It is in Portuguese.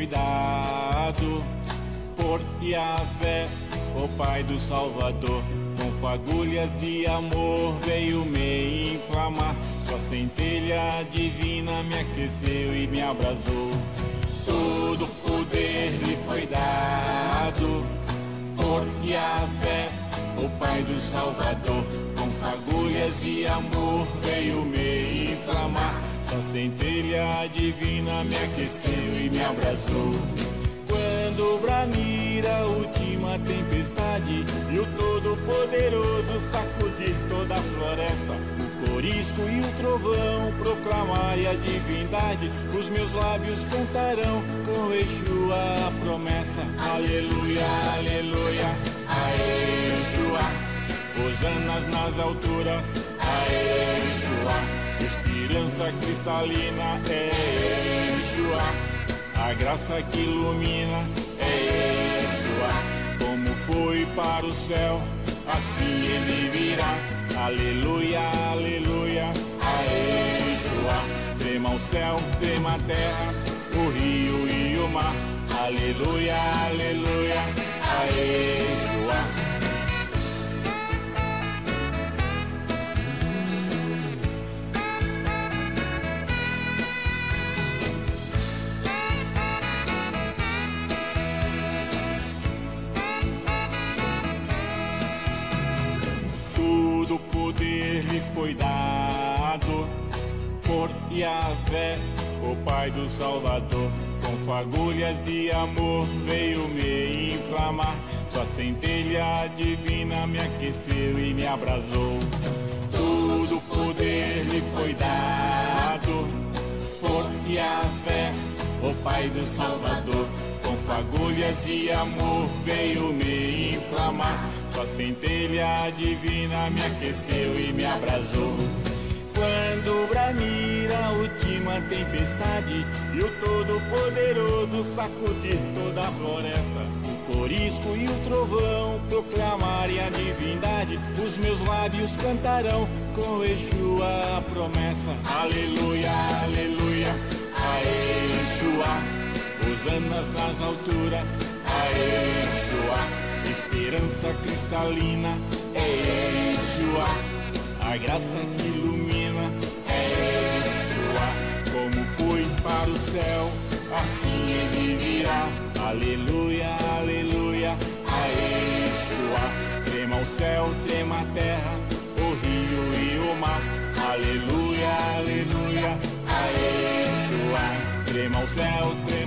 foi dado por Yahvé, o Pai do Salvador. Com fagulhas de amor veio me inflamar, sua centelha divina me aqueceu e me abrasou. Todo poder lhe foi dado por Yahvé, o Pai do Salvador. Com fagulhas de amor veio me inflamar, sua centelha divina me aqueceu e me abrasou. Quando bramir a última tempestade e o Todo-Poderoso sacudir toda a floresta, o corisco e o trovão proclamarem a divindade, os meus lábios cantarão com Yeshua a promessa. Aleluia, aleluia, a Yeshua. Hosanas nas alturas, a Yeshua. Esperança cristalina, é Yeshua. A graça que ilumina é Yeshua. Como foi para o céu, assim ele virá. Aleluia, aleluia, a Yeshua. Trema o céu, trema a terra, o rio e o mar. Aleluia, aleluia, a Yeshua. Todo poder lhe foi dado por Yahvé, o Pai do Salvador. Com fagulhas de amor veio me inflamar, sua centelha divina me aqueceu e me abrasou. Todo poder lhe foi dado por Yahvé, o Pai do Salvador. Com fagulhas de amor veio me inflamar, sua centelha divina me aqueceu e me abrasou. Quando bramir a última tempestade e o Todo-Poderoso sacudir toda a floresta, o corisco e o trovão proclamarem a divindade, os meus lábios cantarão com Yeshua a promessa. Aleluia, aleluia, a Yeshua. Hosanas nas alturas, a Yeshua. Esperança cristalina, é Yeshua. A graça que ilumina, é Yeshua. Como foi para o céu, assim ele virá. Aleluia, aleluia, a Yeshua. Trema o céu, trema a terra, o rio e o mar. Aleluia, aleluia, a Yeshua. Trema o céu, trema